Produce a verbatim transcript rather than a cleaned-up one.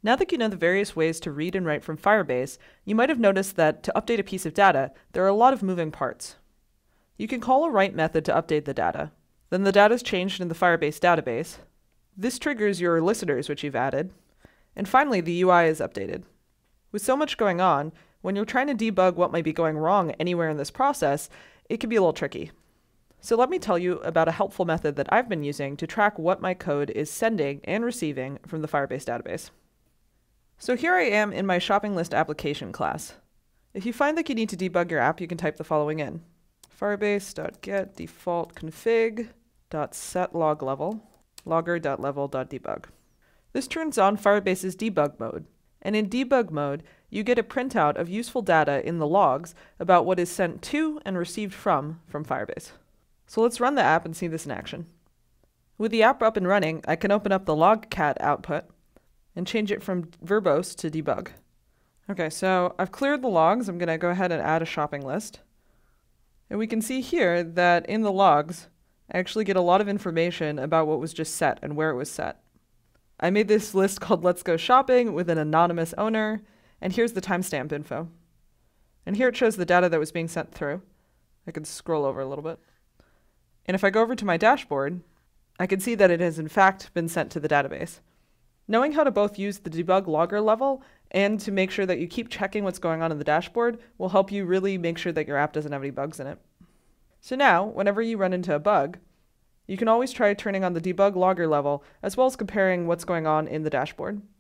Now that you know the various ways to read and write from Firebase, you might have noticed that to update a piece of data, there are a lot of moving parts. You can call a write method to update the data. Then the data is changed in the Firebase database. This triggers your listeners, which you've added. And finally, the U I is updated. With so much going on, when you're trying to debug what might be going wrong anywhere in this process, it can be a little tricky. So let me tell you about a helpful method that I've been using to track what my code is sending and receiving from the Firebase database. So here I am in my shopping list application class. If you find that you need to debug your app, you can type the following in. Firebase.get default config.set log level logger.level.debug. This turns on Firebase's debug mode. And in debug mode, you get a printout of useful data in the logs about what is sent to and received from from Firebase. So let's run the app and see this in action. With the app up and running, I can open up the logcat output and change it from verbose to debug. Okay, so I've cleared the logs. I'm going to go ahead and add a shopping list. And we can see here that in the logs, I actually get a lot of information about what was just set and where it was set. I made this list called Let's Go Shopping with an anonymous owner, and here's the timestamp info. And here it shows the data that was being sent through. I can scroll over a little bit. And if I go over to my dashboard, I can see that it has in fact been sent to the database. Knowing how to both use the debug logger level and to make sure that you keep checking what's going on in the dashboard will help you really make sure that your app doesn't have any bugs in it. So now, whenever you run into a bug, you can always try turning on the debug logger level as well as comparing what's going on in the dashboard.